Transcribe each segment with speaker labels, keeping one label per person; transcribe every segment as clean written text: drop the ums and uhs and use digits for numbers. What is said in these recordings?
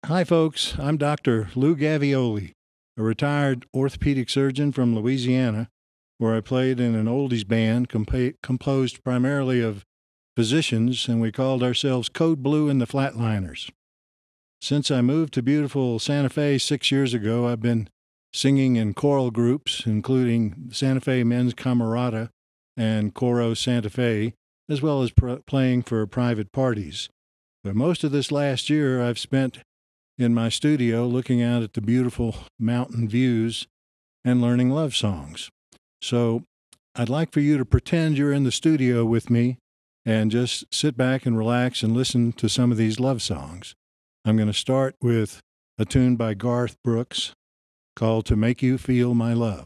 Speaker 1: Hi, folks. I'm Dr. Lou Gavioli, a retired orthopedic surgeon from Louisiana, where I played in an oldies band composed primarily of physicians, and we called ourselves Code Blue and the Flatliners. Since I moved to beautiful Santa Fe 6 years ago, I've been singing in choral groups, including Santa Fe Men's Camerata and Coro Santa Fe, as well as playing for private parties. But most of this last year I've spent in my studio looking out at the beautiful mountain views and learning love songs. So I'd like for you to pretend you're in the studio with me and just sit back and relax and listen to some of these love songs. I'm going to start with a tune by Garth Brooks called To Make You Feel My Love.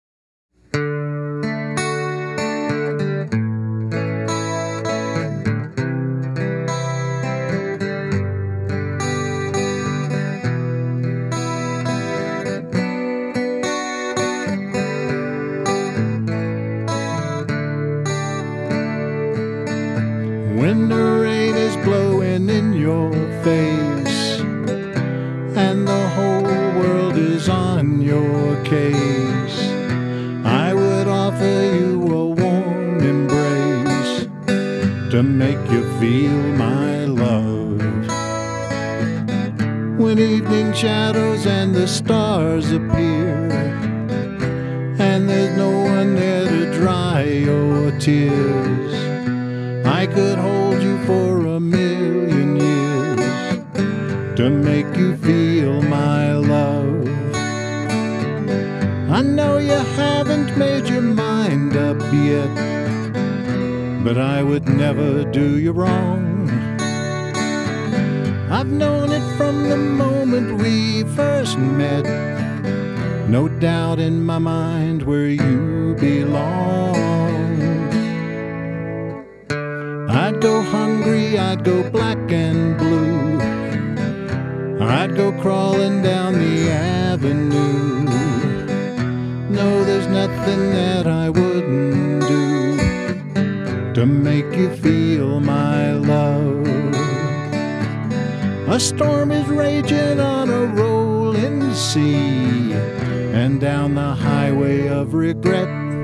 Speaker 1: When the rain is blowing in your face and the whole world is on your case, I would offer you a warm embrace to make you feel my love. When evening shadows and the stars appear and there's no one there to dry your tears, I could hold you for a million years to make you feel my love. I know you haven't made your mind up yet, but I would never do you wrong. I've known it from the moment we first met. No doubt in my mind where you belong. I'd go hungry, I'd go black and blue, I'd go crawling down the avenue. No, there's nothing that I wouldn't do to make you feel my love. A storm is raging on a rolling sea, and down the highway of regret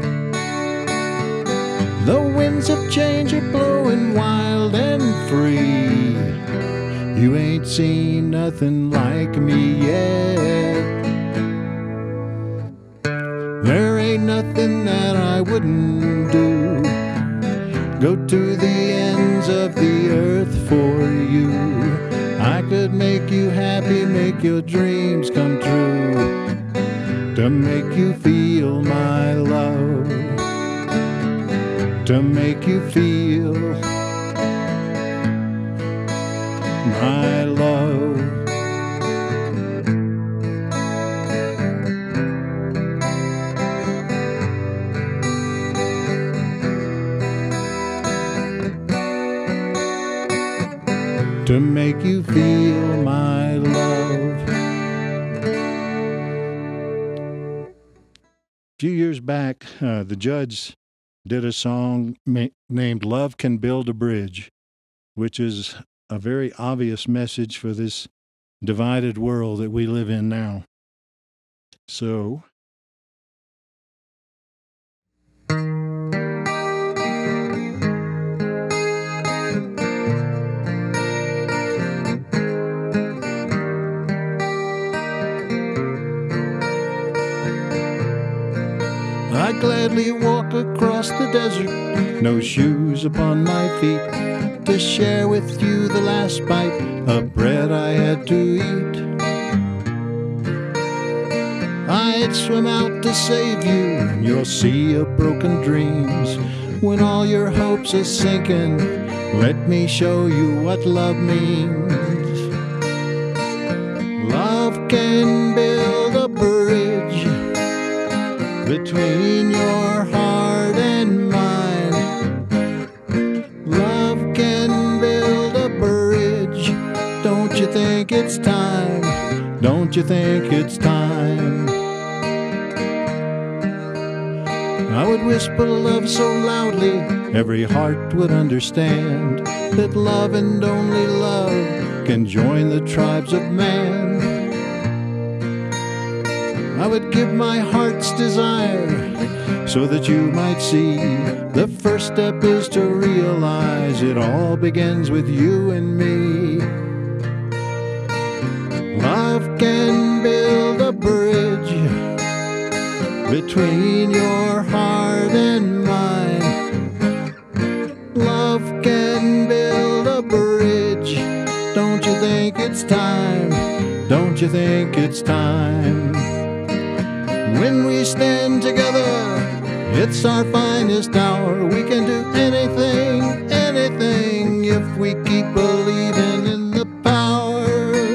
Speaker 1: the winds of change are blowing wild and free. You ain't seen nothing like me yet. There ain't nothing that I wouldn't do. Go to the ends of the earth for you. I could make you happy, make your dreams come true, to make you feel my love. To make you feel my love. To make you feel my love. A few years back, the Judds did a song named Love Can Build a Bridge, which is a very obvious message for this divided world that we live in now. So, I'd gladly walk across the desert, no shoes upon my feet, to share with you the last bite of bread I had to eat. I'd swim out to save you your sea of broken dreams. When all your hopes are sinking, let me show you what love means. Love can build a bridge between your heart and mine. Love can build a bridge. Don't you think it's time? Don't you think it's time? I would whisper love so loudly every heart would understand that love and only love back and join the tribes of man. I would give my heart's desire so that you might see. The first step is to realize it all begins with you and me. Love can build a bridge between your heart and mine. Love can build a bridge. Don't you think it's time? Don't you think it's time? When we stand together, it's our finest hour. We can do anything, anything, if we keep believing in the power.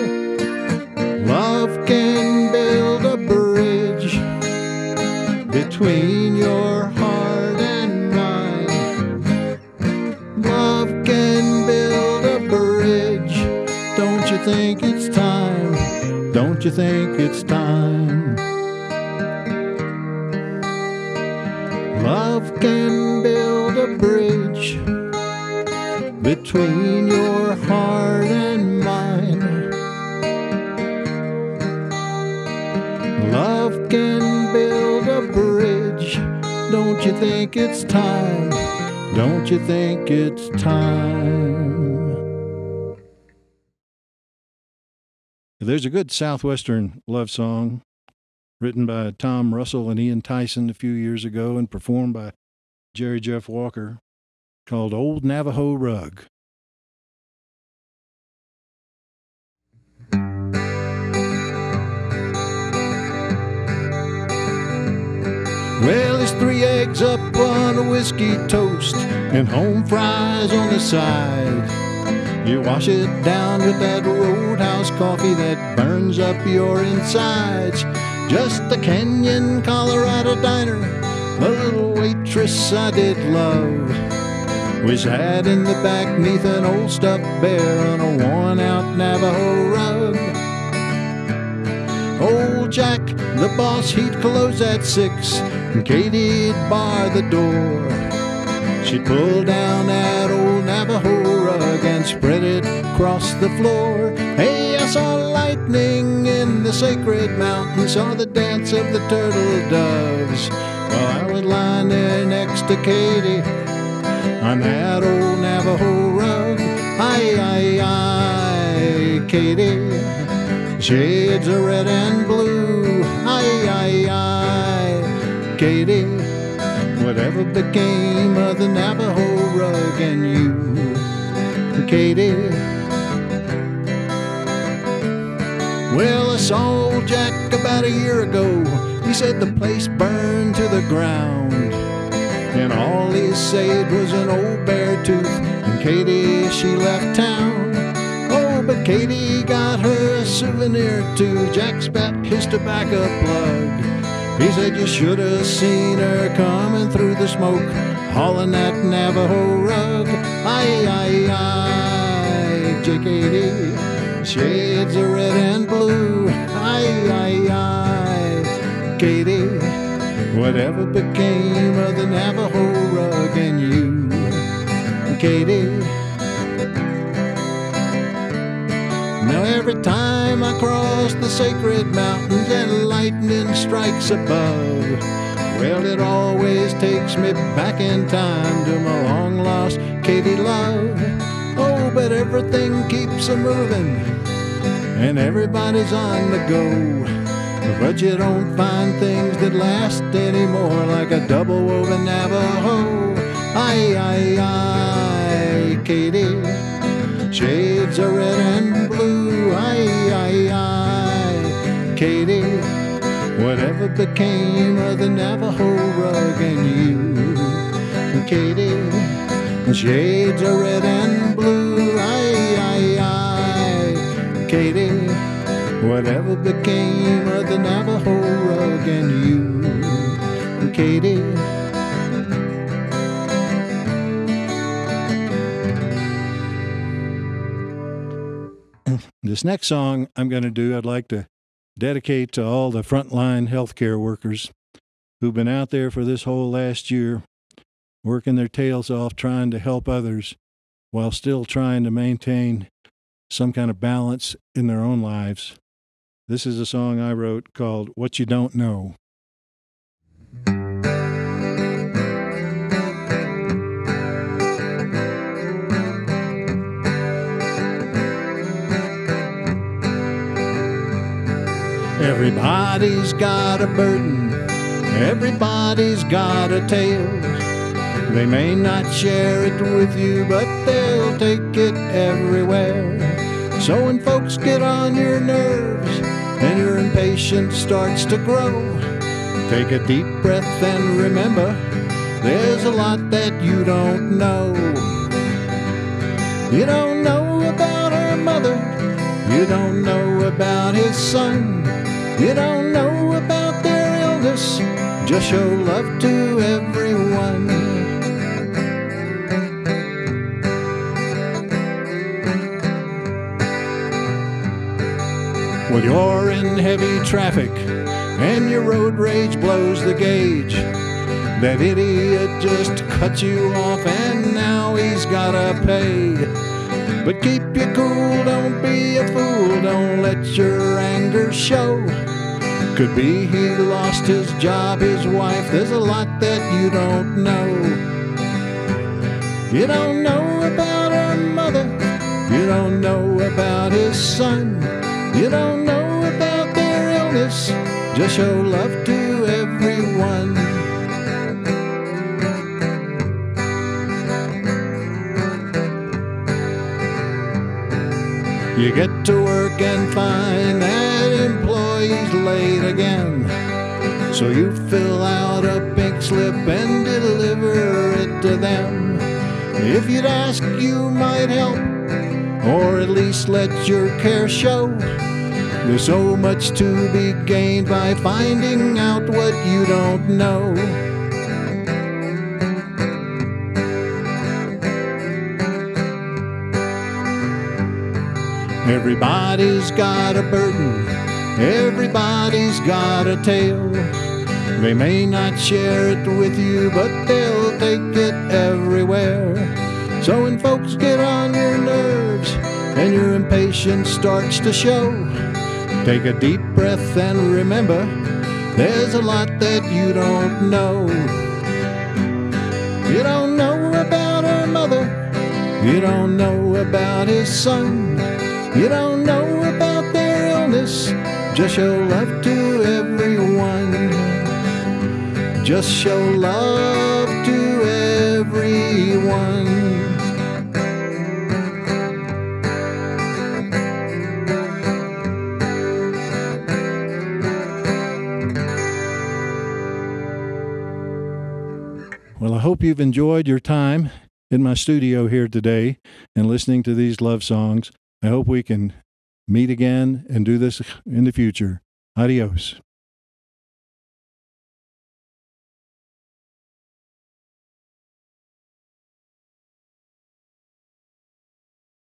Speaker 1: Love can build a bridge between your heart and mine. Love can build a bridge. Don't you think it's time? Don't you think it's time? Love can build a bridge between your heart and mine. Love can build a bridge. Don't you think it's time? Don't you think it's time? There's a good Southwestern love song written by Tom Russell and Ian Tyson a few years ago and performed by Jerry Jeff Walker, called Old Navajo Rug. Well, there's 3 eggs up on a whiskey toast and home fries on the side. You wash it down with that Roadhouse coffee that burns up your insides. Just a Kenyon, Colorado diner, a little waitress I did love. We sat in the back 'neath an old stuffed bear on a worn-out Navajo rug. Old Jack, the boss, he'd close at 6, and Katie'd bar the door. She'd pull down that old Navajo rug and spread it across the floor. Hey, I saw lightning in the sacred mountain, saw the dance of the turtle doves, while I was lying there next to Katie on that old Navajo rug. Aye, aye, Katie, shades of red and blue. Aye, aye, Katie, whatever became of the Navajo rug and you, Katie? Well, I saw old Jack about a year ago. He said the place burned to the ground, and all he saved was an old bear tooth, and Katie, she left town. Oh, but Katie got her a souvenir too. Jack spat his tobacco plug. He said you should have seen her coming through the smoke, hauling that Navajo rug. Aye, aye, aye, Katie, shades of red and blue. Aye, aye, aye, Katie, whatever became of the Navajo rug and you, Katie? Now every time I cross the sacred mountains and lightning strikes above, well, it always takes me back in time to my long-lost Katie love. Oh, but everything keeps a-moving and everybody's on the go, but you don't find things that last anymore like a double-woven Navajo. Aye, aye, aye, Katie, shades of red and blue. Aye, aye, aye, Katie, whatever became of the Navajo rug and you, Katie, shades of red and blue. Aye, aye, aye, Katie, whatever became of the Navajo rug and you, Katie? This next song I'm going to do, I'd like to dedicate to all the frontline healthcare workers who've been out there for this whole last year, working their tails off trying to help others while still trying to maintain some kind of balance in their own lives. This is a song I wrote called What You Don't Know. Everybody's got a burden, everybody's got a tale. They may not share it with you, but they'll take it everywhere. So when folks get on your nerves and your impatience starts to grow, take a deep breath and remember, there's a lot that you don't know. You don't know about her mother, you don't know about his son, you don't know about their illness, just show love to everyone. Well, you're in heavy traffic and your road rage blows the gauge. That idiot just cut you off and now he's gotta pay. But keep you cool, don't be a fool, don't let your anger show. Could be he lost his job, his wife, there's a lot that you don't know. You don't know about her mother, you don't know about his son, you don't know about their illness, just show love to everyone. You get to work and find that employee's late again, so you fill out a pink slip and deliver it to them. If you'd ask, you might help, or at least let your care show. There's so much to be gained by finding out what you don't know. Everybody's got a burden, everybody's got a tale. They may not share it with you, but they'll take it everywhere. So when folks get on your nerves and your impatience starts to show, take a deep breath and remember, there's a lot that you don't know. You don't know about her mother, you don't know about his son, you don't know about their illness, just show love to everyone. Just show love to everyone. Well, I hope you've enjoyed your time in my studio here today and listening to these love songs. I hope we can meet again and do this in the future. Adios.